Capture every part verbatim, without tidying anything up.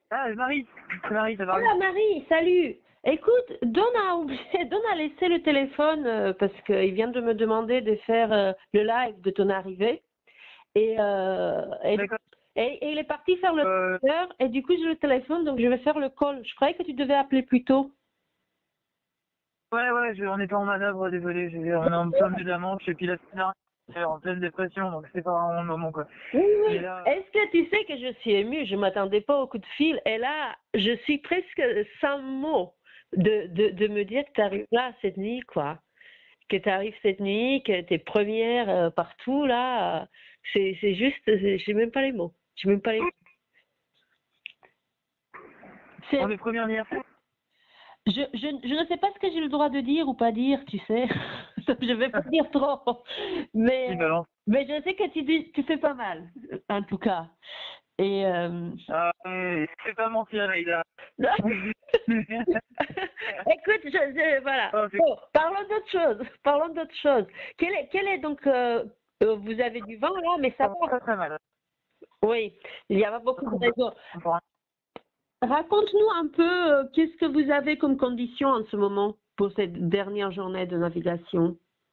Ah, Marie, c'est Marie, ça va Hola Marie, salut. Écoute, Don a oublié, Don a laissé le téléphone euh, parce qu'il vient de me demander de faire euh, le live de ton arrivée. Et, euh, et, D'accord. et, et il est parti faire le Euh, heure et du coup j'ai le téléphone donc je vais faire le call. Je croyais que tu devais appeler plus tôt. ouais, ouais, je, on était en manœuvre, désolé, j'ai- on est en plein de la Manche et puis la semaine dernière, en pleine dépression, donc c'est pas vraiment le moment, quoi. Oui, Mais oui. là, Est-ce que tu sais que je suis émue? Je ne m'attendais pas au coup de fil. Et là, je suis presque sans mots de, de, de me dire que tu arrives là cette nuit, quoi. Que tu arrives cette nuit, que tu es première euh, partout, là. euh, C'est c'est juste, c'est- j'ai même pas les mots. J'ai même pas les mots. C'est- on est premier anniversaire. Je, je, je ne sais pas ce que j'ai le droit de dire ou pas dire, tu sais. Je vais pas dire trop. Mais, Il balance. mais je sais que tu, dis- tu fais pas mal, en tout cas. Et, euh, Ah, ouais, c'est pas mentir, Aïda. écoute, je, je- voilà. Oh, c'est- Bon, parlons d'autre chose. Parlons d'autre chose. Quel est, quel est donc, euh, euh, vous avez du vent là, mais ça ça va va. très très mal. Oui, il y a pas beaucoup de raisons. Raconte-nous un peu, euh, qu'est-ce que vous avez comme conditions en ce moment pour cette dernière journée de navigation?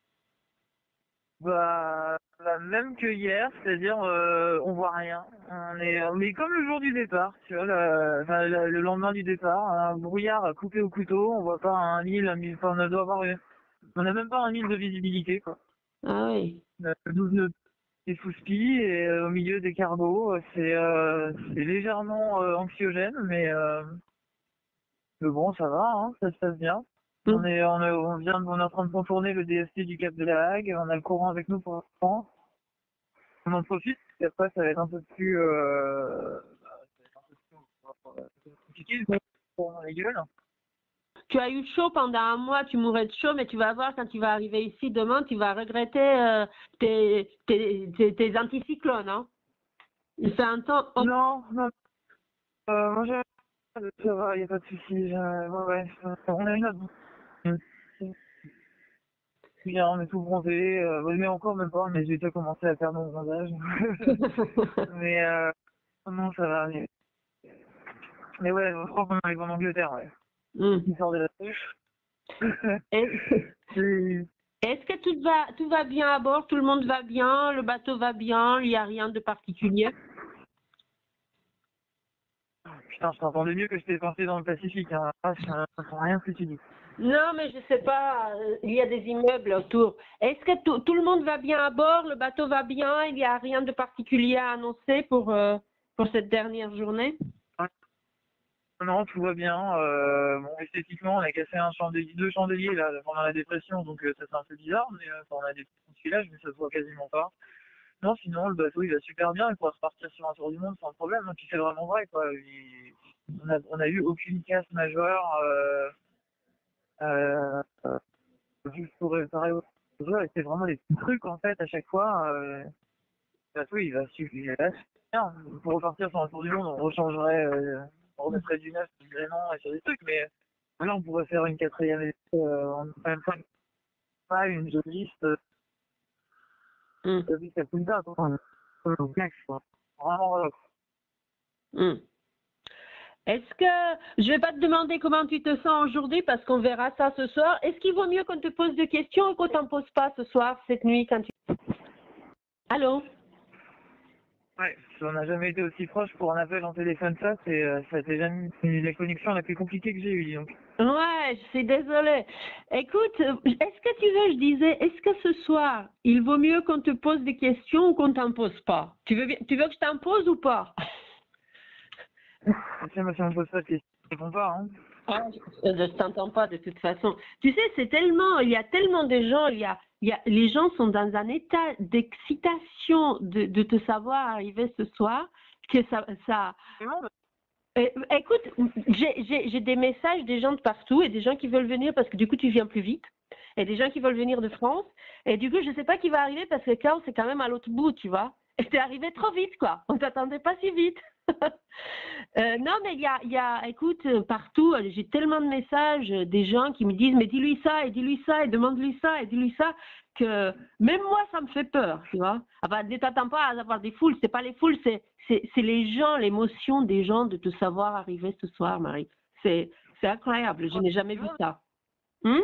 Bah, bah, même que hier, c'est-à-dire euh, on voit rien. On est, on est comme le jour du départ, tu vois, le, enfin, le, le lendemain du départ, un brouillard coupé au couteau, on voit pas un mille, un mille, enfin, on doit avoir, une- on a même pas un mille de visibilité, quoi. Ah oui. On a douze nœuds, des fouspis et euh, au milieu des cargos, euh, c'est euh, c'est légèrement euh, anxiogène, mais, euh, mais bon, ça va, hein, ça se passe bien. On Hmm. est, on, est, on vient, de- on est en train de contourner le D S T du Cap de la Hague, on a le courant avec nous pour l'instant. On en profite, parce qu'après ça va être un peu plus, euh, bah, ça va être un peu plus euh, compliqué pour dans les gueules. Tu as eu chaud pendant un mois, tu mourrais de chaud, mais tu vas voir quand tu vas arriver ici demain, tu vas regretter euh, tes, tes, tes, tes anticyclones. Hein. Il fait un temps. Oh, Non, non, euh, moi j'ai, ça va, y a pas de souci. j'ai- Ouais, ouais, euh, on a une autre. Bien, on est tout bronzé, euh, ouais, mais encore même pas, mais j'ai déjà commencé à faire mon bronzage. mais euh, non, ça va. Mais, mais ouais, je crois qu'on arrive en Angleterre, ouais. Hmm. Il sort de la douche. Est- C'est- Est-ce que tout va, tout va bien à bord? Tout le monde va bien? Le bateau va bien? Il n'y a rien de particulier? Putain, je t'entendais mieux que je t'ai pensé dans le Pacifique, hein. Ah, je comprends rien ce que tu dis. Non, mais je sais pas, euh, il y a des immeubles autour. Est-ce que tout, tout le monde va bien à bord? Le bateau va bien? Il n'y a rien de particulier à annoncer pour, euh, pour cette dernière journée? Non, tout va bien. Euh, bon, esthétiquement, on a cassé un chandelier, deux chandeliers là pendant la dépression, donc euh, ça fait un peu bizarre, mais euh, enfin, on a des petits filages, mais ça se voit quasiment pas. Non, sinon le bateau il va super bien, il pourra repartir sur un tour du monde sans problème. Et puis c'est vraiment vrai quoi. Il- on a on a eu aucune casse majeure. Euh, euh, euh, juste pour réparer autre chose. Et c'est vraiment des petits trucs en fait à chaque fois. Euh, le bateau il va super il va super bien. Pour repartir sur un tour du monde, on rechangerait, euh, on remettrait du neuf sur du gréement et sur des trucs, mais là, on pourrait faire une quatrième liste, euh, en même temps, pas une jeu liste, euh, Hmm. jeu liste à Punta, quoi. Enfin, au max, quoi. Vraiment, voilà. Hmm. Est-ce que, je vais pas te demander comment tu te sens aujourd'hui parce qu'on verra ça ce soir. Est-ce qu'il vaut mieux qu'on te pose des questions ou qu'on t'en pose pas ce soir, cette nuit, quand tu... Allô? Ouais, on n'a jamais été aussi proche pour un appel en téléphone, ça, c'est, euh, ça a été jamais la connexion la plus compliquée que j'ai eue, dis donc. Ouais, je suis désolée. Écoute, euh, est-ce que tu veux, je disais, est-ce que ce soir, il vaut mieux qu'on te pose des questions ou qu'on t'en pose pas? Tu veux, bien- tu veux que je t'en pose ou pas? Tiens, moi, si on me pose pas de questions, je réponds pas, hein. Ah, je ne t'entends pas de toute façon. Tu sais, c'est tellement, il y a tellement de gens, il y a, il y a, les gens sont dans un état d'excitation de, de te savoir arriver ce soir que ça, ça. C'est bon, bah, Euh, écoute, j'ai j'ai- j'ai des messages des gens de partout et des gens qui veulent venir parce que du coup tu viens plus vite et des gens qui veulent venir de France et du coup je sais pas qui va arriver parce que quand c'est quand même à l'autre bout, tu vois. Et t'es arrivé trop vite quoi. On t'attendait pas si vite. Euh, non, mais il y a, il y a, écoute, euh, partout, euh, j'ai tellement de messages, euh, des gens qui me disent, mais dis-lui ça, et dis-lui ça, et demande-lui ça, et dis-lui ça, que même moi, ça me fait peur, tu vois. Enfin, ne t'attends pas à avoir des foules, c'est pas les foules, c'est, c'est, c'est les gens, l'émotion des gens de te savoir arriver ce soir, Marie. C'est, c'est incroyable, je n'ai jamais vu ça. Hum?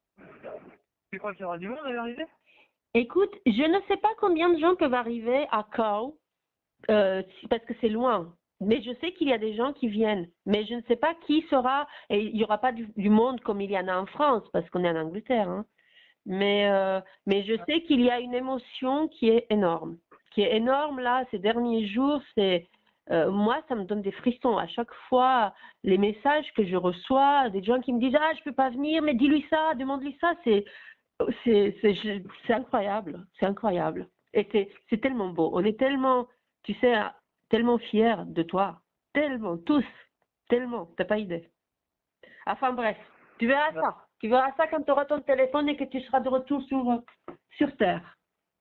Tu crois qu'il y aura du monde à l'arrivée? Écoute, je ne sais pas combien de gens peuvent arriver à Cau, euh, si- parce que c'est loin. Mais je sais qu'il y a des gens qui viennent. Mais je ne sais pas qui sera. Et il n'y aura pas du, du monde comme il y en a en France, parce qu'on est en Angleterre. Hein. Mais, euh, mais je sais qu'il y a une émotion qui est énorme. Qui est énorme là, ces derniers jours. C'est, euh, moi, ça me donne des frissons. À chaque fois, les messages que je reçois, des gens qui me disent: ah, je peux pas venir, mais dis-lui ça, demande-lui ça. C'est, c'est, c'est, je- c'est incroyable. C'est incroyable. Et c'est, c'est tellement beau. On est tellement, tu sais, tellement fiers de toi. Tellement, tous. Tellement. T'as pas idée. Enfin bref, tu verras Bah, ça. Tu verras ça quand tu auras ton téléphone et que tu seras de retour sur, euh, sur Terre.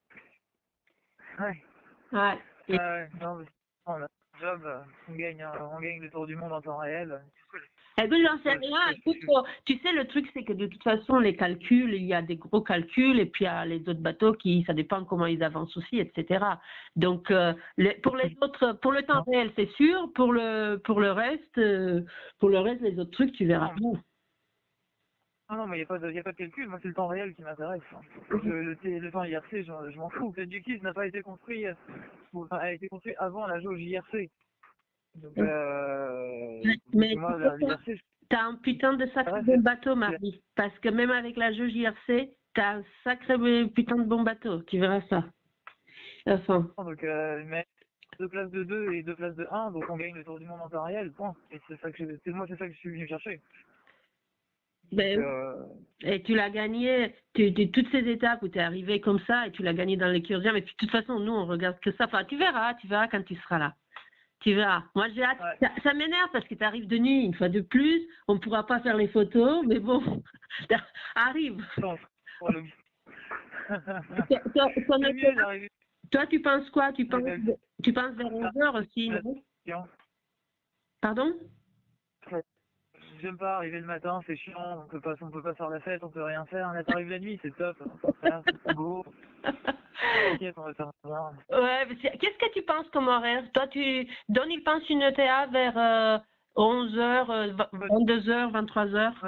ouais. Ouais. Et, Ouais, non, mais on a un job, euh, on gagne, euh, on gagne le tour du monde en temps réel. eh bien, j'en sais Ouais, rien. ouais, Écoute, euh, tu sais, le truc, c'est que de toute façon, les calculs, il y a des gros calculs et puis il y a les autres bateaux qui, ça dépend comment ils avancent aussi, et cetera. Donc, euh, les- pour les autres, pour le temps non, réel, c'est sûr. Pour le, pour le reste, euh, pour le reste, les autres trucs, tu verras. non, non, non, mais il n'y a, pas de- y a pas de calcul, moi c'est le temps réel qui m'intéresse. Hein. Le, le, T- le temps I R C, je, je m'en fous. L'objectif n'a pas été construit, euh, ou, enfin, a été construit avant la jauge I R C. Donc, euh, donc Mais moi, la- l'I R C, je tu as un putain de sacré reste, bon c'est bateau, c'est- Marie. Parce que même avec la jauge I R C, tu as un sacré putain de bon bateau. Tu verras ça. Enfin, donc, euh, mais deux places de deux et deux places de un, donc on gagne le tour du monde en temps réel, point. Et c'est ça que je, c'est moi, c'est ça que je suis venu chercher. Donc, ben, euh, et tu l'as gagné, tu, tu- toutes ces étapes où tu es arrivé comme ça et tu l'as gagné dans les Cursium. Et puis de toute façon, nous, on regarde que ça. Enfin, tu verras, tu verras quand tu seras là. Tu verras. Moi, j'ai hâte. ouais, Ça, ça m'énerve parce que tu arrives de nuit une fois de plus. On ne pourra pas faire les photos, mais bon, arrive. non, pour le... Toi, toi, toi, c'est mieux d'arriver toi, tu penses quoi? Tu à penses, tu penses vers onze heures aussi, non? la Pardon? J'aime pas arriver le matin, c'est chiant, on peut pas, on peut pas faire la fête, on peut rien faire. Là, t'arrives la nuit, c'est top, là, c'est beau. T'inquiète, on va faire ça. Ouais, mais c'est- qu'est-ce que tu penses comme horaire? Toi, tu donnes, il pense une E T A vers euh, onze heures, vingt-deux heures, vingt-trois heures.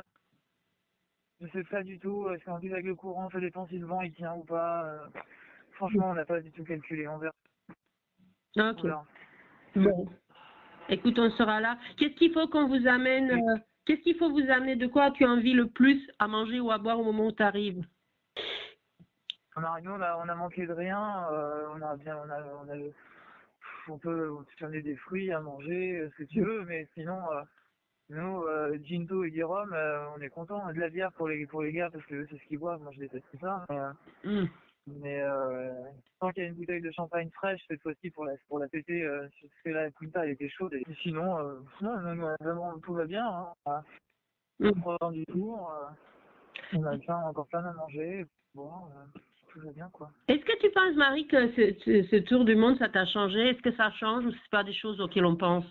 Je sais pas du tout, est-ce qu'en plus avec le courant, ça dépend si le vent il tient ou pas. euh, Franchement, on n'a pas du tout calculé, on verra. On Ok. verra. Bon. Écoute, on sera là. Qu'est-ce qu'il faut qu'on vous amène? euh, qu'est-ce qu'il faut vous amener? De quoi tu as envie le plus à manger ou à boire au moment où tu arrives? On a, nous, on a, on a manqué de rien, euh, on a bien, on a, on a, on peut te amener des fruits à manger, euh, ce que tu veux, mais sinon, euh, nous, euh, Ginto et Guérom, euh, on est contents. De la bière pour les, pour les gars, parce que eux, c'est ce qu'ils boivent, moi je déteste ça. Mais, euh, Hmm. mais euh, tant qu'il y a une bouteille de champagne fraîche, cette fois-ci, pour la, pour la péter, euh, parce que la Punta, elle était chaude. Et sinon, euh, non, non, non, vraiment, tout va bien. Hein. Pas Hmm. de problème du tout. Euh, on a plein, encore plein à manger. Bon, euh, tout va bien, quoi. Est-ce que tu penses, Marie, que ce, ce- ce tour du monde, ça t'a changé? Est-ce que ça change ou c'est pas des choses auxquelles on pense?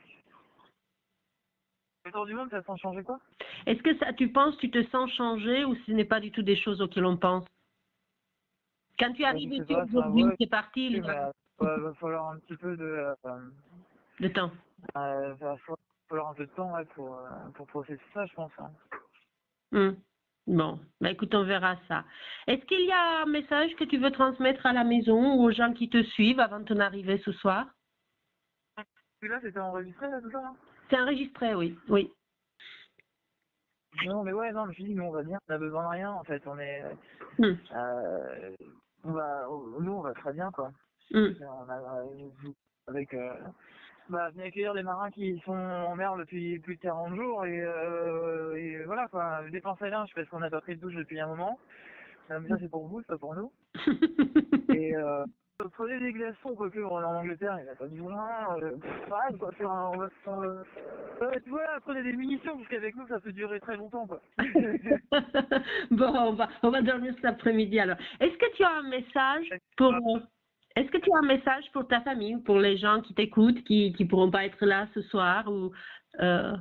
Le tour du monde, ça sent changer quoi? Est-ce que ça, tu penses, tu te sens changé ou ce n'est pas du tout des choses auxquelles on pense? Quand tu Euh, je arrives sais ici pas, ça aujourd'hui, ouais, c'est parti, il mais euh, va, va falloir un petit peu de, euh, le temps. euh, va falloir un peu de temps ouais, pour, euh, pour processer ça, je pense. Hein. Hmm. Bon, bah écoute, on verra ça. Est-ce qu'il y a un message que tu veux transmettre à la maison ou aux gens qui te suivent avant ton arrivée ce soir? Celui-là, c'était enregistré, là, tout ça, là? C'est enregistré, oui. Oui. Non, mais ouais, non, mais je dis, nous, on va bien, on a besoin de rien, en fait, on est, Hmm. euh, on va, nous, on va très bien, quoi. Hmm. On a, euh, avec, euh, bah, venir accueillir les marins qui sont en mer depuis plus de quarante jours, et, euh, et voilà, quoi, dépenser linge, parce qu'on n'a pas pris de douche depuis un moment. Euh, mais ça, c'est pour vous, c'est pas pour nous. Et, euh, prenez des glaçons, quoique en Angleterre, il n'y a pas besoin. Euh, pareil, quoi, faire un, on va faire, euh, euh, tu vois, prenez des munitions, parce qu'avec nous, ça peut durer très longtemps, quoi. Bon, on va, on va dormir cet après-midi alors. Est-ce que tu as un message pour, Est-ce que tu as un message pour ta famille, pour les gens qui t'écoutent, qui ne pourront pas être là ce soir ou, euh...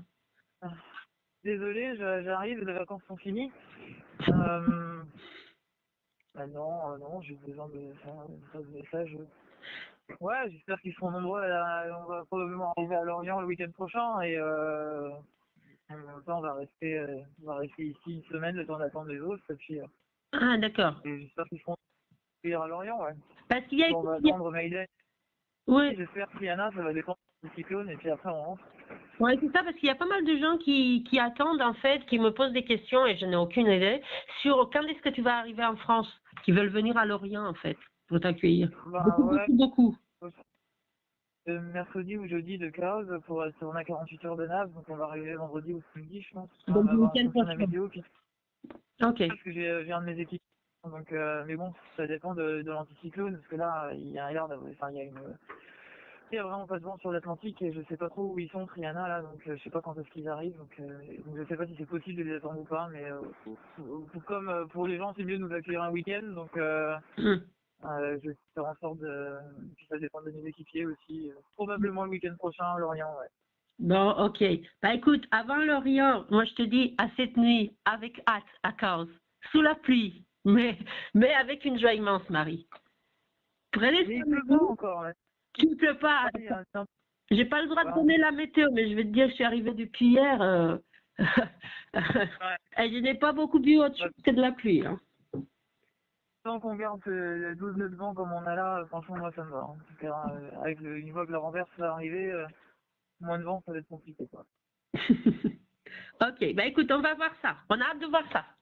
Désolée, j'arrive, les vacances sont finies. Euh... Bah non, euh, non, j'ai besoin de faire un message. Ouais, j'espère qu'ils seront nombreux. À la... On va probablement arriver à Lorient le week-end prochain et euh... en même temps, on va rester, euh... on va rester ici une semaine le temps d'attendre les autres. Et puis, euh... Ah, d'accord. Et j'espère qu'ils seront à Lorient, ouais. Parce qu'il y a... On va attendre Maïden. Oui. J'espère Rihanna, ça va dépendre du cyclone et puis après on rentre. Oui, c'est ça, parce qu'il y a pas mal de gens qui, qui attendent, en fait, qui me posent des questions et je n'ai aucune idée sur quand est-ce que tu vas arriver en France, qui veulent venir à Lorient, en fait, pour t'accueillir. Bah, beaucoup, ouais. beaucoup, beaucoup. Euh, mercredi ou jeudi de quinze pour rester, on a quarante-huit heures de nave, donc on va arriver vendredi ou samedi, je pense. On Donc, va le voir week-end en fonction de la prochain. météo. Puis... Ok. Parce que j'ai un de mes équipes. Donc, euh, mais bon, ça dépend de, de l'anticyclone, parce que là, il y a un yard, enfin, il y a une. Il y a vraiment pas de vent sur l'Atlantique et je sais pas trop où ils sont, Triana, là, donc euh, je sais pas quand est-ce qu'ils arrivent, donc, euh, donc je sais pas si c'est possible de les attendre ou pas, mais euh, pour, pour- comme euh, pour les gens, c'est mieux de nous accueillir un week-end, donc euh, Mm. euh, je vais faire en sorte de. Puis ça dépend de mes équipiers aussi. euh, probablement le week-end prochain à Lorient, ouais. Bon, ok. Bah écoute, avant Lorient, moi je te dis à cette nuit, avec hâte, à cause, sous la pluie, mais, mais avec une joie immense, Marie. Prenez Mais il soin de pleut pas vous. encore, là. Tu ne peux pas. Ouais, il y a un- J'ai pas le droit de voilà. donner la météo, mais je vais te dire, je suis arrivée depuis hier. Euh... Ouais. et je n'ai pas beaucoup bu autre chose que de la pluie. Hein. Tant qu'on garde euh, douze nœuds de vent comme on a là, euh, franchement, moi ça me va. Hein. Parce que, euh, avec le, une fois que la renverse va arriver, euh, moins de vent, ça va être compliqué, quoi. Ok, bah écoute, on va voir ça. On a hâte de voir ça.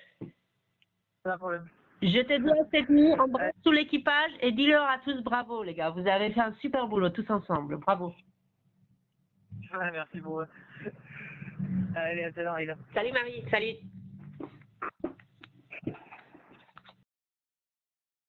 Pas de problème. Je te dis à cette nuit, embrasse tout l'équipage et dis-leur à tous bravo, les gars. Vous avez fait un super boulot tous ensemble. Bravo. Ouais, merci pour eux. Allez, à tout à l'heure, Aïda. Salut Marie, salut.